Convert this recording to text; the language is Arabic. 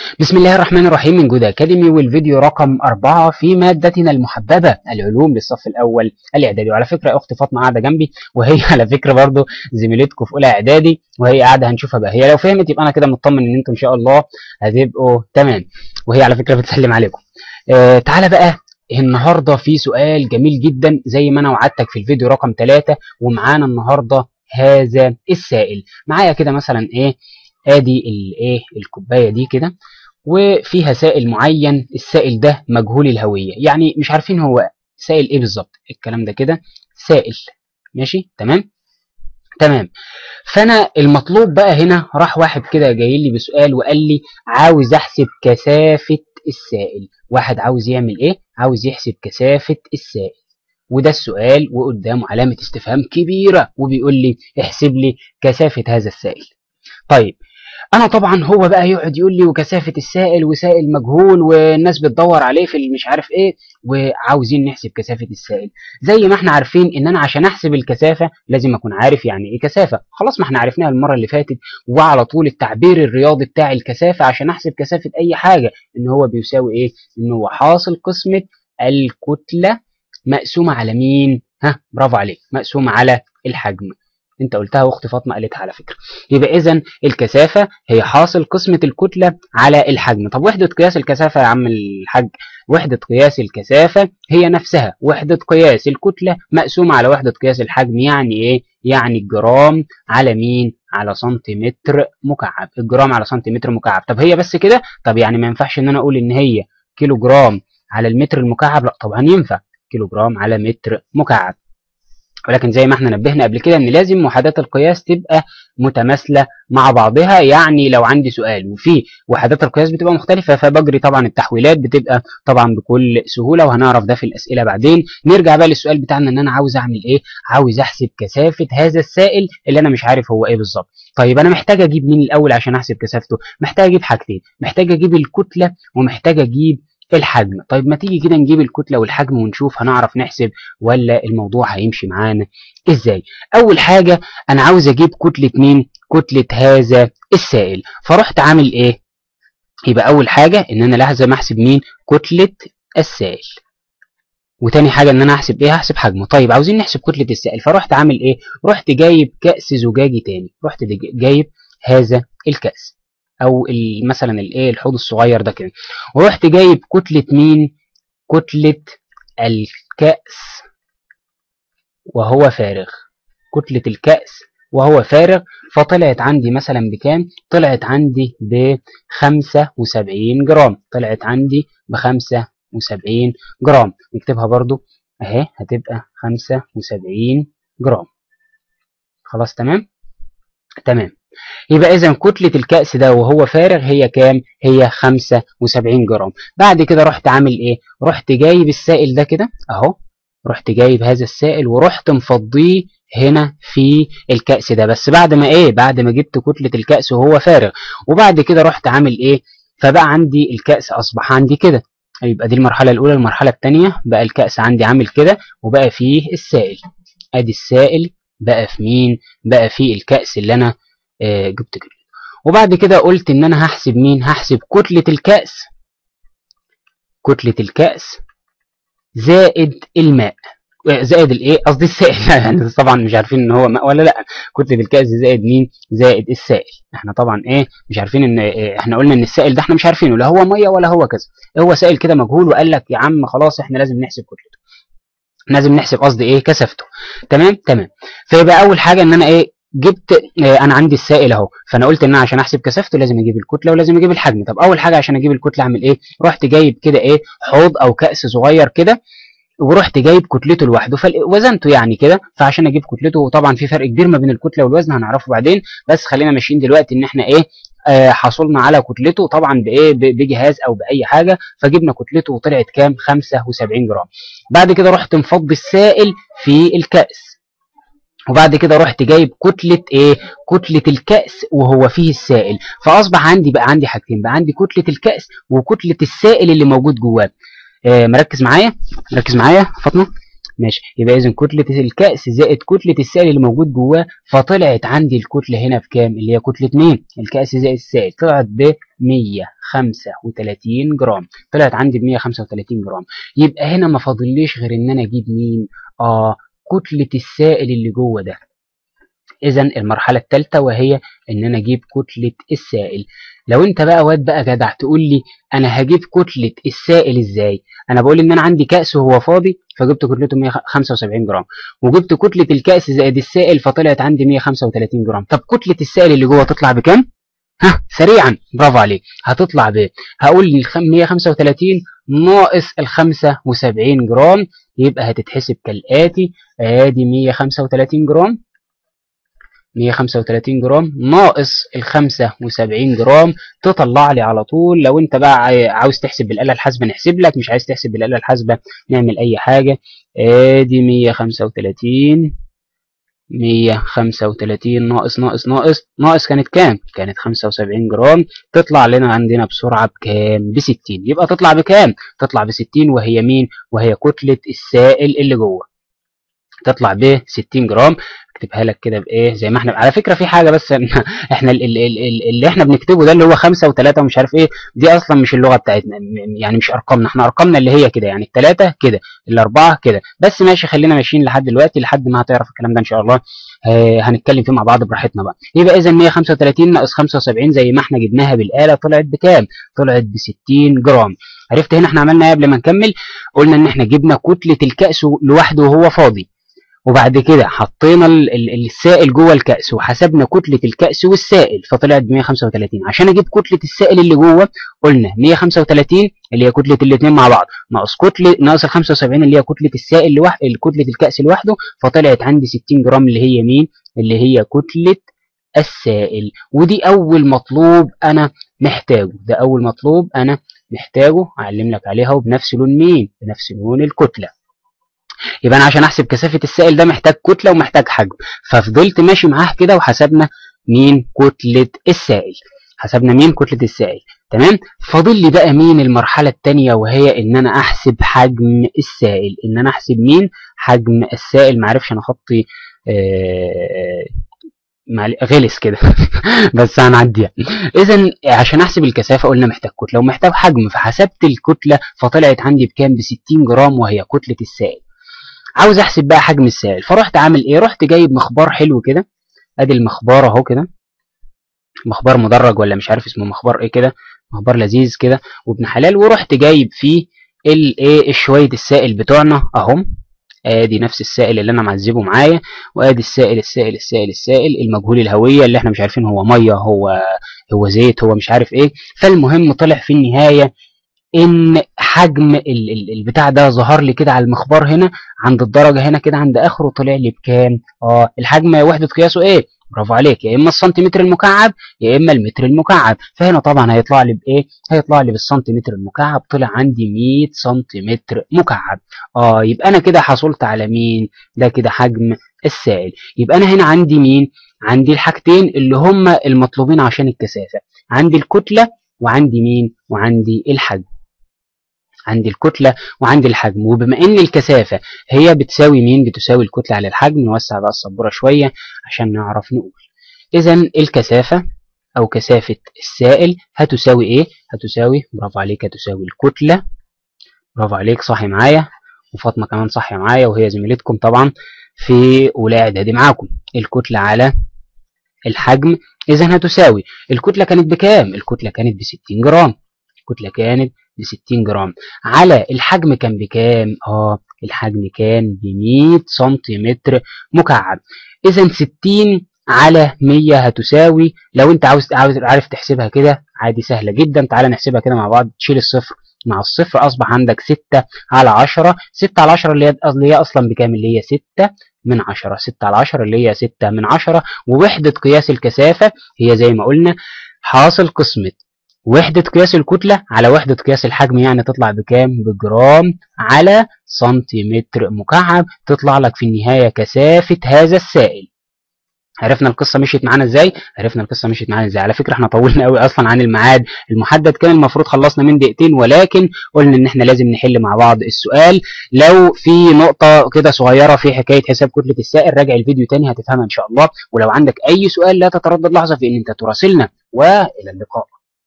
بسم الله الرحمن الرحيم من جود أكاديمي، والفيديو رقم 4 في مادتنا المحببة العلوم للصف الأول الإعدادي. وعلى فكرة أختي فاطمة قاعدة جنبي، وهي على فكرة برضو زميلتكم في أولى إعدادي، وهي قاعدة هنشوفها بقى. هي لو فهمت يبقى أنا كده مطمن إن أنتم إن شاء الله هتبقوا تمام، وهي على فكرة بتسلم عليكم. تعالى بقى النهاردة في سؤال جميل جدا زي ما أنا وعدتك في الفيديو رقم 3، ومعانا النهاردة هذا السائل. معايا كده مثلا ادي الكوبايه دي كده، وفيها سائل معين. السائل ده مجهول الهويه، يعني مش عارفين هو سائل ايه بالظبط. الكلام ده كده سائل، ماشي تمام. فانا المطلوب بقى هنا، راح واحد كده جاي لي بسؤال وقال لي عاوز احسب كثافه السائل. واحد عاوز يعمل ايه؟ عاوز يحسب كثافه السائل، وده السؤال وقدامه علامه استفهام كبيره، وبيقول لي احسب لي كثافه هذا السائل. طيب انا طبعا هو بقى يقعد يقول لي وكثافه السائل وسائل مجهول والناس بتدور عليه في مش عارف ايه، وعاوزين نحسب كثافه السائل. زي ما احنا عارفين ان انا عشان احسب الكثافه لازم اكون عارف يعني ايه كثافه. خلاص ما احنا عرفناها المره اللي فاتت، وعلى طول التعبير الرياضي بتاع الكثافه عشان احسب كثافه اي حاجه ان هو بيساوي ايه؟ ان هو حاصل قسمه الكتله مقسومه على مين؟ برافو عليك، مقسومه على الحجم. انت قلتها واختي فاطمه قالتها على فكره. يبقى اذا الكثافه هي حاصل قسمه الكتله على الحجم. طب وحده قياس الكثافه يا عم الحاج؟ وحده قياس الكثافه هي نفسها وحده قياس الكتله مقسومه على وحده قياس الحجم. يعني ايه؟ يعني الجرام على مين؟ على سنتيمتر مكعب. الجرام على سنتيمتر مكعب. طب هي بس كده؟ طب يعني ما ينفعش ان انا اقول ان هي كيلو جرام على المتر المكعب؟ لا طبعا ينفع، كيلو جرام على متر مكعب. ولكن زي ما احنا نبهنا قبل كده ان لازم وحدات القياس تبقى متماثله مع بعضها. يعني لو عندي سؤال وفي وحدات القياس بتبقى مختلفه، فبجري طبعا التحويلات بتبقى طبعا بكل سهوله، وهنعرف ده في الاسئله بعدين. نرجع بقى للسؤال بتاعنا، ان انا عاوز اعمل ايه؟ عاوز احسب كثافه هذا السائل اللي انا مش عارف هو ايه بالظبط. طيب انا محتاج اجيب مين الاول عشان احسب كثافته؟ محتاج اجيب حاجتين، محتاج اجيب الكتله ومحتاج اجيب الحجم. طيب ما تيجي كده نجيب الكتله والحجم ونشوف هنعرف نحسب ولا الموضوع هيمشي معانا ازاي. اول حاجه انا عاوز اجيب كتله مين؟ كتله هذا السائل. فرحت عامل ايه؟ يبقى اول حاجه ان انا لازم احسب مين؟ كتله السائل. وتاني حاجه ان انا احسب ايه؟ هحسب حجمه. طيب عاوزين نحسب كتله السائل، فرحت عامل ايه؟ رحت جايب كأس زجاجي تاني، رحت جايب هذا الكأس او مثلا الحوض الصغير ده كده، ورحت جايب كتله مين؟ كتله الكأس وهو فارغ. كتلة الكأس وهو فارغ. فطلعت عندي مثلا بكام؟ طلعت عندي ب75 جرام. طلعت عندي ب75 جرام. نكتبها برضو اهي، هتبقى 75 جرام. خلاص تمام. يبقى اذا كتلة الكأس ده وهو فارغ هي كام؟ هي 75 جرام. بعد كده رحت عامل ايه؟ رحت جايب السائل ده كده اهو، رحت جايب هذا السائل ورحت مفضيه هنا في الكأس ده، بس بعد ما ايه؟ بعد ما جبت كتلة الكأس وهو فارغ. وبعد كده رحت عامل ايه؟ فبقى عندي الكأس اصبح عندي كده. يبقى دي المرحلة الاولى. المرحلة الثانية بقى الكأس عندي عامل كده وبقى فيه السائل. ادي السائل بقى في مين؟ بقى في الكأس اللي انا جبت كده. وبعد كده قلت ان انا هحسب مين؟ هحسب كتلة الكأس. كتلة الكأس زائد الماء، زائد قصدي السائل. يعني طبعا مش عارفين ان هو ماء ولا لا. كتلة الكأس زائد مين؟ زائد السائل. احنا طبعا مش عارفين ان احنا قلنا ان السائل ده احنا مش عارفينه، لا هو ميه ولا هو كذا، هو سائل كده مجهول. وقال لك يا عم خلاص احنا لازم نحسب كتلته، لازم نحسب قصدي كثافته. تمام. فيبقى اول حاجه ان انا جبت انا عندي السائل اهو، فانا قلت ان انا عشان احسب كثافته لازم اجيب الكتله ولازم اجيب الحجم. طب اول حاجه عشان اجيب الكتله اعمل ايه؟ رحت جايب كده حوض او كأس صغير كده، ورحت جايب كتلته لوحده فوزنته يعني كده. فعشان اجيب كتلته، طبعا في فرق كبير ما بين الكتله والوزن هنعرفه بعدين، بس خلينا ماشيين دلوقتي ان احنا حصلنا على كتلته طبعا بجهاز او باي حاجه. فجبنا كتلته وطلعت كام؟ 75 جرام. بعد كده رحت مفضي السائل في الكأس، وبعد كده رحت جايب كتلة كتلة الكأس وهو فيه السائل. فأصبح عندي بقى عندي حاجتين، بقى عندي كتلة الكأس وكتلة السائل اللي موجود جواه. مركز معايا فاطمة؟ ماشي، يبقى اذا كتله الكأس زائد كتله السائل اللي موجود جواه، فطلعت عندي الكتله هنا بكام؟ اللي هي كتله مين؟ الكأس زائد السائل، طلعت ب 135 جرام، طلعت عندي ب 135 جرام. يبقى هنا ما فاضليش غير ان انا اجيب مين؟ كتله السائل اللي جوه ده. اذا المرحله الثالثه وهي ان انا اجيب كتله السائل. لو انت بقى واد بقى جدع تقول لي انا هجيب كتله السائل ازاي؟ انا بقول ان انا عندي كأس وهو فاضي فجبت كتلته 175 جرام، وجبت كتله الكأس زائد السائل فطلعت عندي 135 جرام. طب كتله السائل اللي جوه تطلع بكام؟ ها سريعا، برافو عليك، هتطلع ب، هقول 135 ناقص ال 75 جرام، يبقى هتتحسب كالاتي: ادي 135 جرام، 135 جرام ناقص ال 75 جرام، تطلع لي على طول. لو انت بقى عاوز تحسب بالآلة الحاسبة نحسب لك، مش عايز تحسب بالآلة الحاسبة نعمل اي حاجة. ادي 135 ناقص كانت كام؟ كانت 75 جرام، تطلع لنا عندنا بسرعة بكام؟ ب 60. يبقى تطلع بكام؟ تطلع ب 60، وهي مين؟ وهي كتلة السائل اللي جوه، تطلع ب 60 جرام. اكتبها لك كده بايه زي ما احنا. على فكره في حاجه بس احنا اللي احنا بنكتبه ده اللي هو 5 و3 ومش عارف ايه، دي اصلا مش اللغه بتاعتنا، يعني مش ارقامنا، احنا ارقامنا اللي هي كده، يعني الثلاثه كده، الاربعه كده بس. ماشي، خلينا ماشيين لحد دلوقتي لحد ما هتعرف الكلام ده ان شاء الله. هنتكلم فيه مع بعض براحتنا بقى. يبقى اذا 135 ناقص 75 زي ما احنا جبناها بالاله طلعت بكام؟ طلعت ب 60 جرام. عرفت هنا احنا عملنا ايه قبل ما نكمل؟ قلنا ان احنا جبنا كتله الكأس لوحده وهو فاضي، وبعد كده حطينا السائل جوه الكأس وحسبنا كتلة الكأس والسائل فطلعت ب 135. عشان اجيب كتلة السائل اللي جوه قلنا 135 اللي هي كتلة الاثنين مع بعض ناقص ال 75 اللي هي كتلة السائل لوحده، كتلة الكأس لوحده، فطلعت عندي 60 جرام اللي هي مين؟ اللي هي كتلة السائل. ودي اول مطلوب انا محتاجه، ده اول مطلوب انا محتاجه اعلم لك عليها، وبنفس لون مين؟ بنفس لون الكتلة. يبقى انا عشان احسب كثافه السائل ده محتاج كتله ومحتاج حجم، ففضلت ماشي معاه كده وحسبنا مين؟ كتله السائل. حسبنا مين؟ كتله السائل. تمام. فاضل لي بقى مين؟ المرحله الثانيه، وهي ان انا احسب حجم السائل. ان انا احسب مين؟ حجم السائل. معرفش انا خطي غلس كده بس هنعديها. اذا عشان احسب الكثافه قلنا محتاج كتله ومحتاج حجم، فحسبت الكتله فطلعت عندي بكام؟ ب 60 جرام وهي كتله السائل. عاوز احسب بقى حجم السائل، فرحت عامل ايه؟ رحت جايب مخبار حلو كده، ادي المخبار اهو كده، مخبار مدرج ولا مش عارف اسمه مخبار ايه كده، مخبار لذيذ كده وابن حلال، ورحت جايب فيه الايه شويه السائل بتوعنا اهم. ادي نفس السائل اللي انا معذبه معايا، وادي السائل المجهول الهويه اللي احنا مش عارفين هو ميه هو زيت هو مش عارف ايه. فالمهم طلع في النهايه ان حجم البتاع ده ظهر لي كده على المخبار هنا عند الدرجه هنا كده عند اخره، طلع لي بكام؟ الحجم وحده قياسه ايه؟ برافو عليك، يا اما السنتيمتر المكعب يا اما المتر المكعب. فهنا طبعا هيطلع لي بايه؟ هيطلع لي بالسنتيمتر المكعب، طلع عندي 100 سنتيمتر مكعب. يبقى انا كده حصلت على مين؟ ده كده حجم السائل. يبقى انا هنا عندي مين؟ عندي الحاجتين اللي هم المطلوبين عشان الكثافه، عندي الكتله وعندي مين؟ وعندي الحجم. عندي الكتلة وعندي الحجم. وبما ان الكثافة هي بتساوي مين؟ بتساوي الكتلة على الحجم. نوسع بقى السبورة شوية عشان نعرف نقول. اذا الكثافة او كثافة السائل هتساوي ايه؟ هتساوي، برافو عليك، هتساوي الكتلة. برافو عليك، صحي معايا، وفاطمة كمان صحي معايا وهي زميلتكم طبعا في اولى اعدادي معاكم. الكتلة على الحجم. اذا هتساوي الكتلة كانت بكام؟ الكتلة كانت ب 60 جرام. الكتلة كانت ب 60 جرام على الحجم كان بكام؟ الحجم كان ب 100 سنتيمتر مكعب. اذا 60 على 100 هتساوي، لو انت عارف تحسبها كده عادي سهله جدا، تعالى نحسبها كده مع بعض. تشيل الصفر مع الصفر اصبح عندك 6 على 10. 6 على 10 اللي هي اصلا بكام؟ اللي هي 6 من 10. 6 على 10 اللي هي 6 من 10. ووحده قياس الكثافه هي زي ما قلنا حاصل قسمه وحدة قياس الكتلة على وحدة قياس الحجم، يعني تطلع بكام؟ بجرام على سنتيمتر مكعب. تطلع لك في النهاية كثافة هذا السائل. عرفنا القصه مشيت معانا ازاي. على فكره احنا طولنا قوي اصلا عن الميعاد المحدد، كان المفروض خلصنا من دقيقتين، ولكن قلنا ان احنا لازم نحل مع بعض السؤال. لو في نقطه كده صغيره في حكايه حساب كتله السائل، راجع الفيديو تاني هتفهمها ان شاء الله. ولو عندك اي سؤال لا تتردد لحظه في ان انت تراسلنا، والى اللقاء.